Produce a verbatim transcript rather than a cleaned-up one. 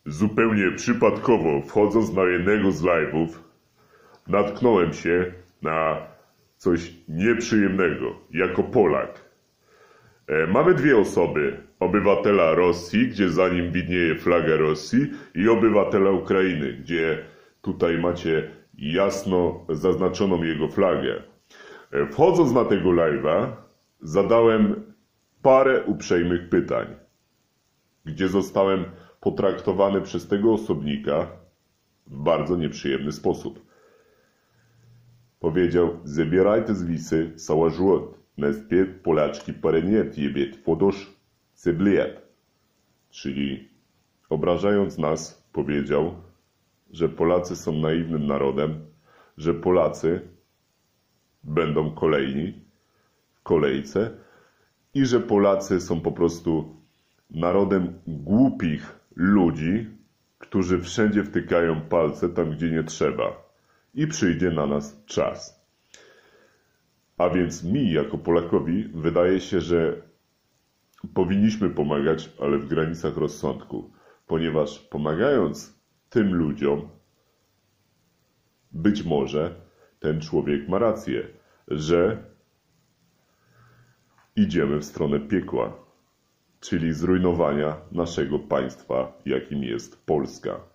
Zupełnie przypadkowo, wchodząc na jednego z live'ów, natknąłem się na coś nieprzyjemnego jako Polak. E, mamy dwie osoby. Obywatela Rosji, gdzie za nim widnieje flaga Rosji, i obywatela Ukrainy, gdzie tutaj macie jasno zaznaczoną jego flagę. E, wchodząc na tego live'a, zadałem parę uprzejmych pytań, gdzie zostałem potraktowany przez tego osobnika w bardzo nieprzyjemny sposób. Powiedział: zabierajte z wisy cała żłot, nespie Polaczki pareniet jebiet fodosz cebliet. Czyli obrażając nas, powiedział, że Polacy są naiwnym narodem, że Polacy będą kolejni w kolejce i że Polacy są po prostu narodem głupich ludzi, którzy wszędzie wtykają palce tam, gdzie nie trzeba, i przyjdzie na nas czas. A więc mi, jako Polakowi, wydaje się, że powinniśmy pomagać, ale w granicach rozsądku, ponieważ pomagając tym ludziom, być może ten człowiek ma rację, że idziemy w stronę piekła, czyli zrujnowania naszego państwa, jakim jest Polska.